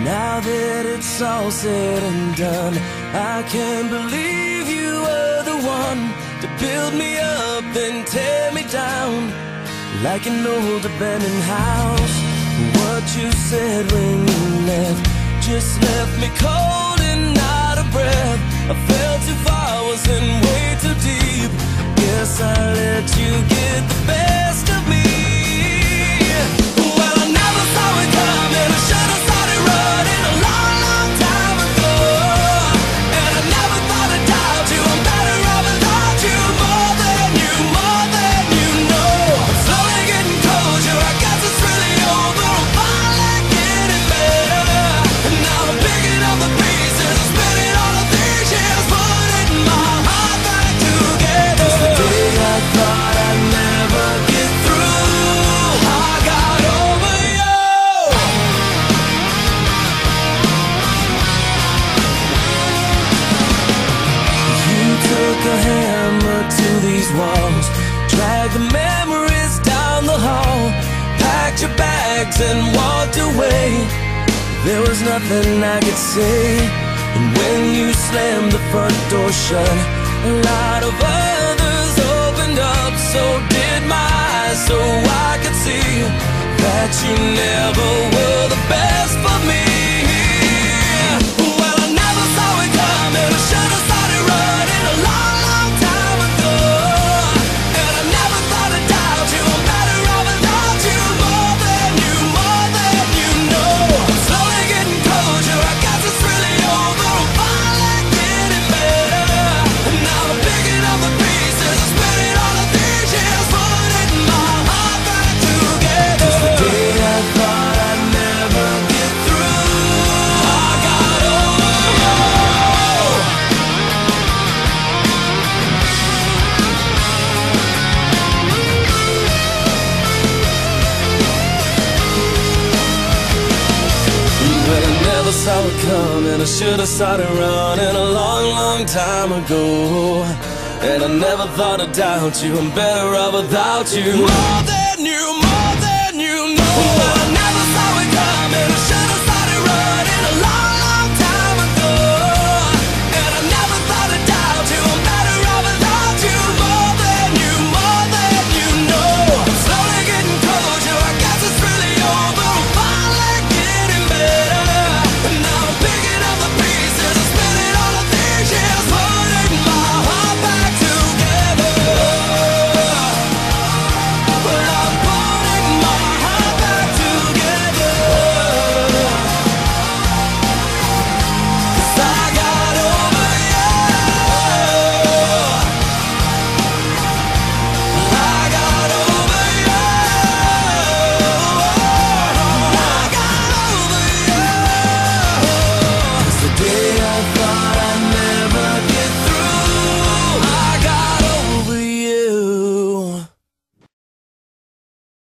Now that it's all said and done, I can't believe you were the one to build me up and tear me down like an old abandoned house. What you said when you left just left me cold and out of breath. I fell too far, was in way too deep. Guess I let you get the best of me. Well, I never saw it coming. I should have started running a long, long time ago. And I never thought I'd doubt you. I'm better off without you. More than you know. I'm slowly getting closure. I guess it's really over. I'm finally getting better. And now I'm picking up the pieces. I'm spinning all of these years, putting my heart back together. It's the day I thought I'd never get through. I got over you. You took a hammer to these walls, dragged the memories down the hall, packed your bags and walked away. There was nothing I could say. And when you slammed the front door shut, a lot of others opened up. So did my eyes, so I could see that you never were the best for me. Well, I never saw it coming. I should have started running a long, long time ago. And I never thought I'd doubt you. I'm better off without you. More than you know. I'm slowly getting closure. I guess it's really over. I'm finally getting better. And now I'm picking up the pieces. I'm spinning all of these years, putting my heart back together. It's the day I thought I'd never get through. I got over you. Well, I never saw it coming. I should have started running a long, long time ago. And I never thought I'd doubt you. I'm better off without you. More than